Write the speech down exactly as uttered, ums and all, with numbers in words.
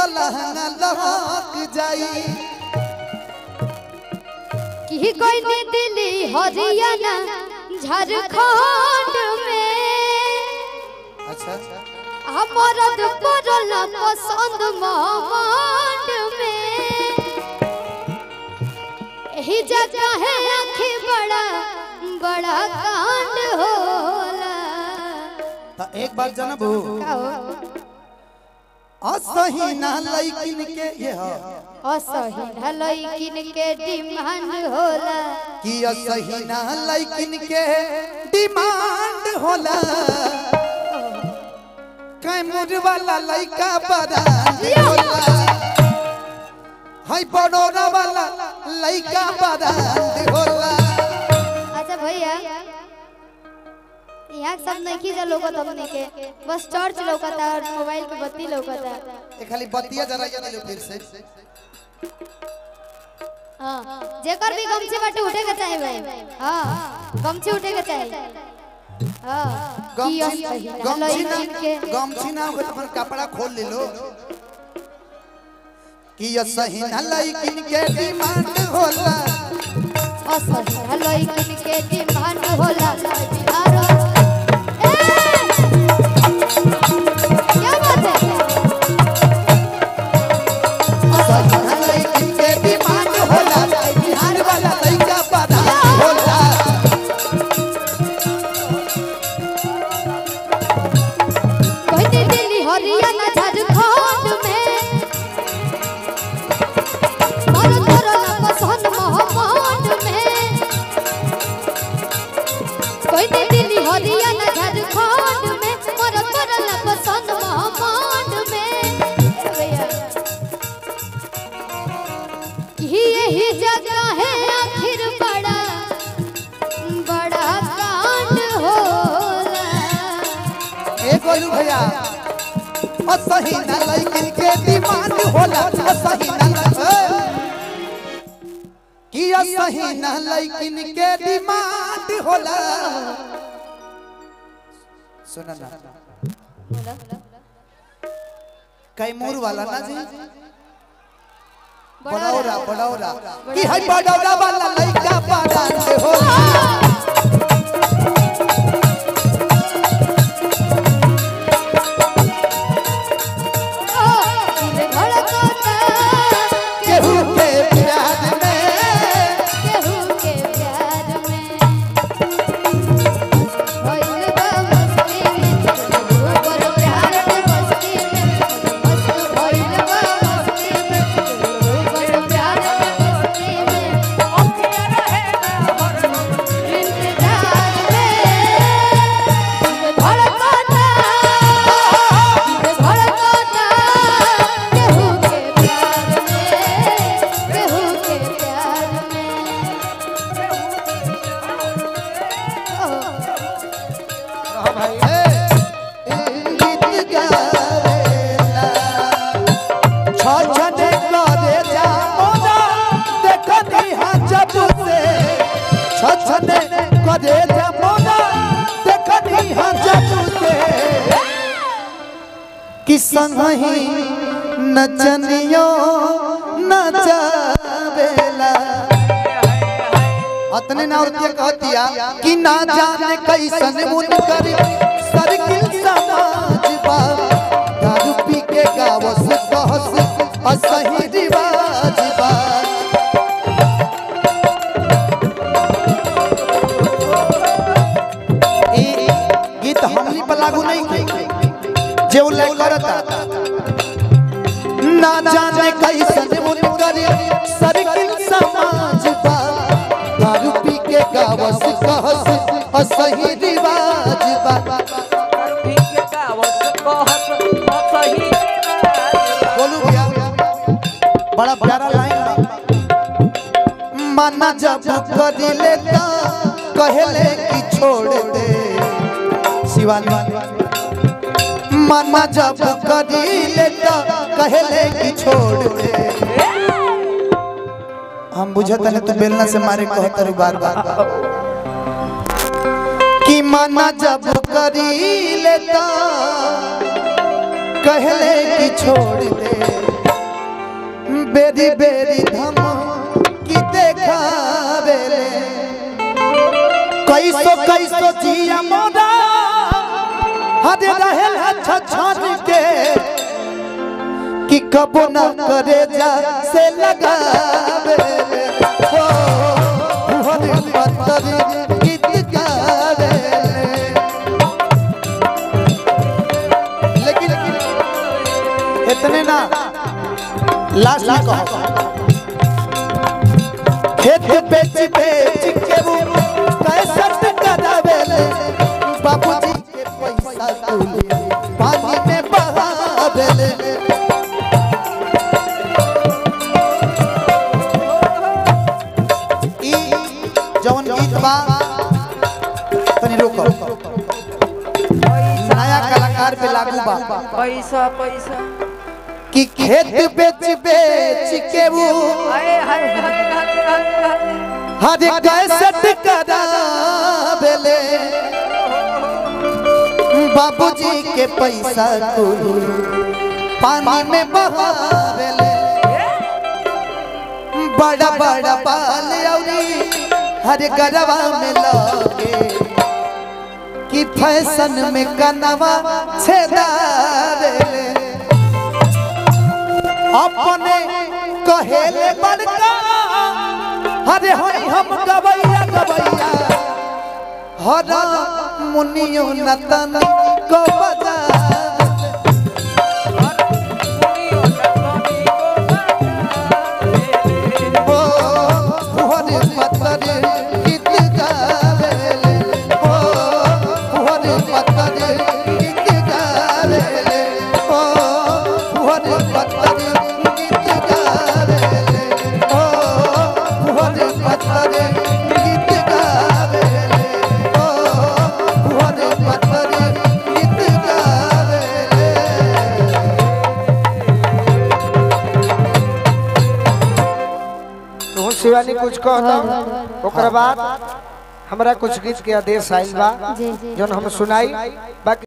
लहंगा लहक जाई की कोई ने दिल्ली हरियाणा झारखंड में अच्छा मरद पड़ल पसंद महमंड में यही जगह है आखिर बड़ा बड़ा कांड होला। तो एक बार जनबू असही ना लइकिन के ये हो असही ना लइकिन के डिमांड होला कि असही ना लइकिन के डिमांड होला कैमूर वाला लइका बड़ा होला हाय बड़ोरा वाला लइका बड़ा होला। अच्छा भैया यहाँ सब नहीं जा लोगो हमने के बस टॉर्च लौकता और मोबाइल पे बत्ती लौकता ए खाली बत्तिया जरा जरा लो फिर से हां जेकर भी गमछी बाटे उठे के चाहे भाई हां गमछी उठे के चाहे हां गमछी गमछी ना गमछी ना हो तो कपड़ा खोल ले लो कि असही ना लइकिन के डिमांड होला असही ना लइकिन के डिमांड होला बिहार क्या बात है असही ना लइकिन के डिमांड होला बिहार वाला लइका बड़ा होला कोई दिल्ली हरियाणा झारखंड में मरद पड़ल पसंद महमंड में कोई दिल्ली हरियाणा झारखंड में मरद पड़ल पसंद महमंड में यही जगह है आखिर बड़ा बड़ा कांड होला। ए गोलू भैया असही ना लइकिन के डिमांड होला असही ना कि असही ना लइकिन के डिमांड होला सुना ना कैमूर वाला ना जी बड़ौरा बड़ौरा कि है बड़ौरा वाला लइका बड़ा होला संगही नचनियो नचावेला अतने ना औरतिया कहतिया कि ना जाने कैसन मुनकर सर्किल समाज बा दारू पी के गावस कहस असही रिवाज बा ई गीत हमनी पर लागू नहीं की जो ले करता ना जाने कैसन मुनकर सर्किल समाज बा दारू पी के गावस कहस असही रिवाज बा दारू पी के गावस कहस असही रिवाज बोलू भैया बड़ा प्यारा लाइन बा माना जब कर लेता कहले कि छोड़ दे शिवानी माना जब करी लेता कहले कि छोड़ दे हम बुझत नहीं तू बेलना से मारे कहतर बार बार कि माना जब करी लेता कहले कि छोड़ दे बेरी बेरी धम की देखावेले कैसो कैसो जिया मोरा हदे रहे अच्छा छान के कि कबो ना करे जा से लगावेले हो हदे पत्थर गीत गावेले लेकिन इतने ना लास्ट में कहो खेत बेच बेच के वो कैसट करावेले बाबूजी के पैसा तुले पानी में बहावेले ई जवन गीत बा तनी रोको नया कलाकार पे लागू बा पैसा पैसा कि खेत बेच बेच के वो हर कैसट करावेले बाबूजी के पैसा को पानी में बहावेले बड़ा बड़ा बाल औरी हर गरबा में लगे कि फैशन में कनवा छेदावेले अपने कहेले बड़का हरे हई हम गवैया गवैया हरा मुनियो नतन को बजा ओ हरे पत्थर गीत गावेले ओ हरे पत्थर गीत गावेले ओ हरे पत्थर शिवानी कुछ कहता ओकरा बाद हमरा कुछ गीत के आदेश आइल बा जी जी जौन हम सुनाई बाकी